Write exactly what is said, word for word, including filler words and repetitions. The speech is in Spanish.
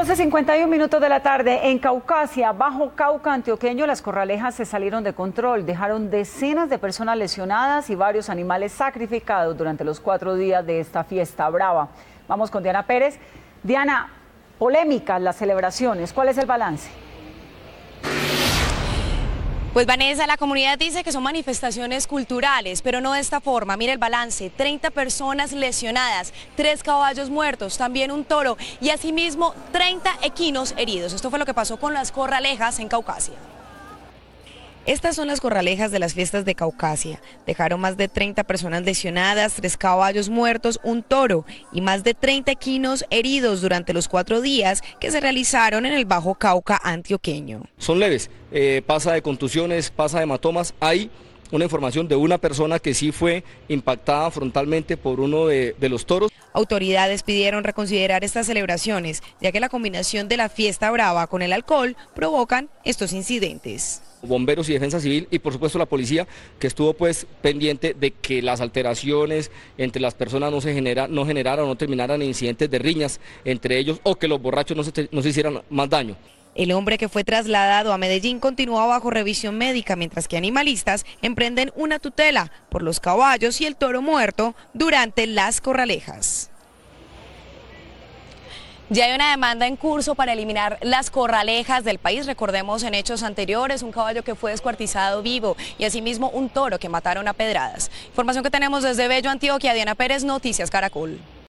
doce cincuenta y uno minutos de la tarde en Caucasia, Bajo Cauca antioqueño, las corralejas se salieron de control, dejaron decenas de personas lesionadas y varios animales sacrificados durante los cuatro días de esta fiesta brava. Vamos con Diana Pérez. Diana, polémicas las celebraciones, ¿cuál es el balance? Pues Vanessa, la comunidad dice que son manifestaciones culturales, pero no de esta forma. Mira el balance, treinta personas lesionadas, tres caballos muertos, también un toro y asimismo treinta equinos heridos. Esto fue lo que pasó con las corralejas en Caucasia. Estas son las corralejas de las fiestas de Caucasia. Dejaron más de treinta personas lesionadas, tres caballos muertos, un toro y más de treinta equinos heridos durante los cuatro días que se realizaron en el Bajo Cauca antioqueño. Son leves, eh, pasa de contusiones, pasa de hematomas. Hay una información de una persona que sí fue impactada frontalmente por uno de, de los toros. Autoridades pidieron reconsiderar estas celebraciones, ya que la combinación de la fiesta brava con el alcohol provocan estos incidentes. Bomberos y defensa civil y por supuesto la policía, que estuvo pues pendiente de que las alteraciones entre las personas no se genera, no generaran o no terminaran en incidentes de riñas entre ellos o que los borrachos no se, no se hicieran más daño. El hombre que fue trasladado a Medellín continúa bajo revisión médica, mientras que animalistas emprenden una tutela por los caballos y el toro muerto durante las corralejas. Ya hay una demanda en curso para eliminar las corralejas del país. Recordemos en hechos anteriores un caballo que fue descuartizado vivo y asimismo un toro que mataron a pedradas. Información que tenemos desde Bello, Antioquia. Diana Pérez, Noticias Caracol.